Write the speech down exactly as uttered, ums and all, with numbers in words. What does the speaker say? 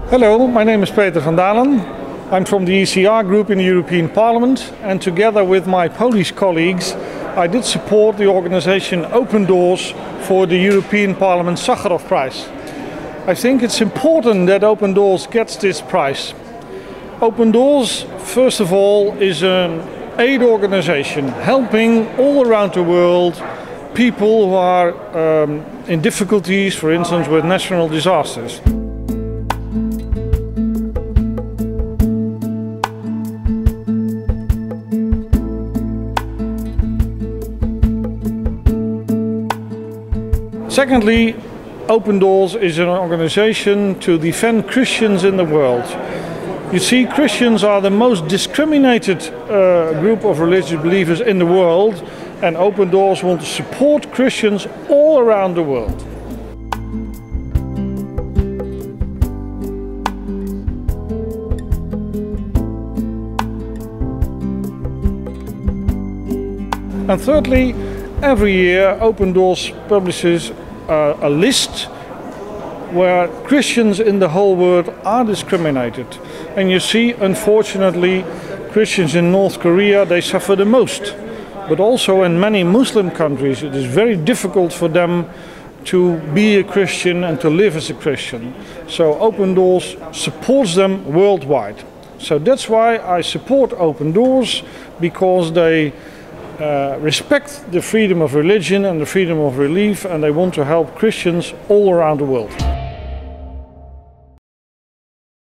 Hello, my name is Peter van Dalen. I'm from the E C R group in the European Parliament, and together with my Polish colleagues I did support the organization Open Doors for the European Parliament Sakharov Prize. I think it's important that Open Doors gets this prize. Open Doors, first of all, is an aid organization helping all around the world people who are um, in difficulties, for instance with natural disasters. Secondly, Open Doors is an organization to defend Christians in the world. You see, Christians are the most discriminated uh, group of religious believers in the world, and Open Doors want to support Christians all around the world. And thirdly, every year Open Doors publishes uh, a list where Christians in the whole world are discriminated. And you see, unfortunately, Christians in North Korea, they suffer the most. But also in many Muslim countries it is very difficult for them to be a Christian and to live as a Christian. So Open Doors supports them worldwide. So that's why I support Open Doors, because they Uh, respect the freedom of religion and the freedom of belief, and they want to help Christians all around the world.